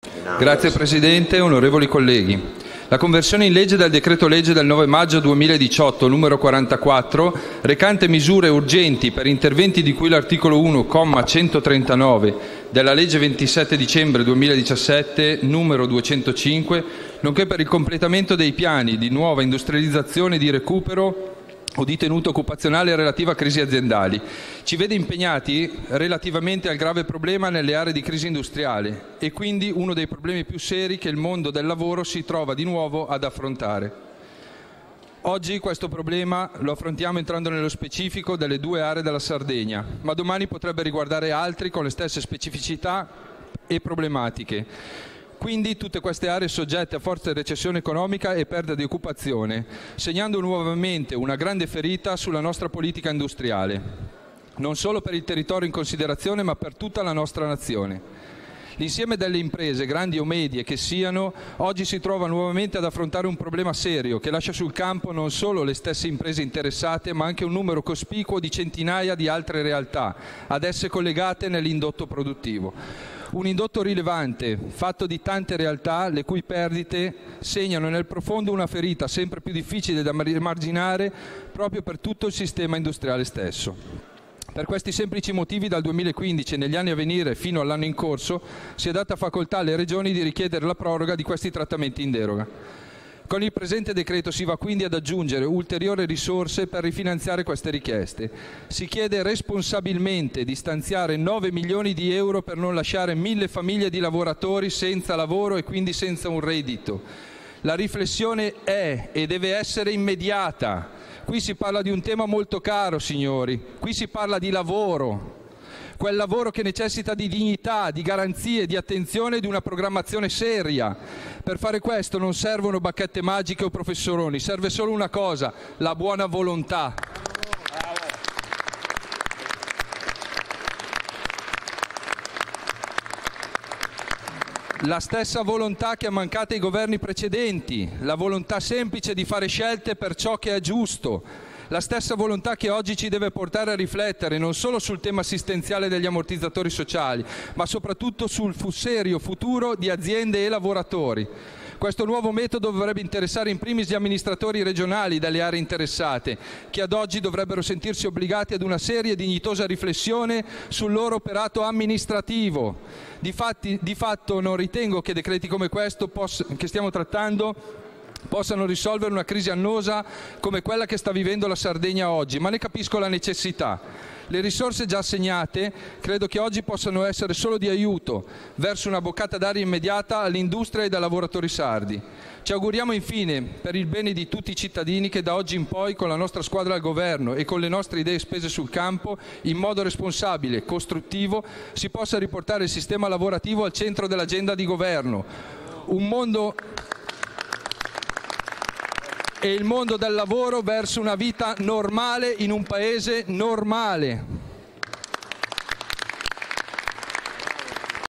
Grazie Presidente, onorevoli colleghi. La conversione in legge del decreto-legge del 9 maggio 2018, numero 44, recante misure urgenti per interventi di cui l'articolo 1, comma 139 della legge 27 dicembre 2017, numero 205, nonché per il completamento dei piani di nuova industrializzazione e di recupero o di tenuta occupazionale relativa a crisi aziendali, ci vede impegnati relativamente al grave problema nelle aree di crisi industriale e quindi uno dei problemi più seri che il mondo del lavoro si trova di nuovo ad affrontare. Oggi questo problema lo affrontiamo entrando nello specifico delle due aree della Sardegna, ma domani potrebbe riguardare altri con le stesse specificità e problematiche. Quindi tutte queste aree soggette a forte recessione economica e perdita di occupazione, segnando nuovamente una grande ferita sulla nostra politica industriale, non solo per il territorio in considerazione, ma per tutta la nostra nazione. L'insieme delle imprese, grandi o medie che siano, oggi si trova nuovamente ad affrontare un problema serio che lascia sul campo non solo le stesse imprese interessate, ma anche un numero cospicuo di centinaia di altre realtà ad esse collegate nell'indotto produttivo. Un indotto rilevante, fatto di tante realtà, le cui perdite segnano nel profondo una ferita sempre più difficile da rimarginare proprio per tutto il sistema industriale stesso. Per questi semplici motivi dal 2015 e negli anni a venire fino all'anno in corso si è data facoltà alle Regioni di richiedere la proroga di questi trattamenti in deroga. Con il presente decreto si va quindi ad aggiungere ulteriori risorse per rifinanziare queste richieste. Si chiede responsabilmente di stanziare 9 milioni di euro per non lasciare 1.000 famiglie di lavoratori senza lavoro e quindi senza un reddito. La riflessione è e deve essere immediata. Qui si parla di un tema molto caro, signori. Qui si parla di lavoro. Quel lavoro che necessita di dignità, di garanzie, di attenzione e di una programmazione seria. Per fare questo non servono bacchette magiche o professoroni, serve solo una cosa, la buona volontà. La stessa volontà che è mancata ai governi precedenti, la volontà semplice di fare scelte per ciò che è giusto. La stessa volontà che oggi ci deve portare a riflettere non solo sul tema assistenziale degli ammortizzatori sociali, ma soprattutto sul serio futuro di aziende e lavoratori. Questo nuovo metodo dovrebbe interessare in primis gli amministratori regionali delle aree interessate, che ad oggi dovrebbero sentirsi obbligati ad una seria e dignitosa riflessione sul loro operato amministrativo. Di fatto non ritengo che decreti come questo che stiamo trattando possano risolvere una crisi annosa come quella che sta vivendo la Sardegna oggi, ma ne capisco la necessità. Le risorse già assegnate credo che oggi possano essere solo di aiuto verso una boccata d'aria immediata all'industria e ai lavoratori sardi. Ci auguriamo infine, per il bene di tutti i cittadini, che da oggi in poi con la nostra squadra al governo e con le nostre idee spese sul campo, in modo responsabile e costruttivo, si possa riportare il sistema lavorativo al centro dell'agenda di governo. E il mondo del lavoro verso una vita normale in un paese normale.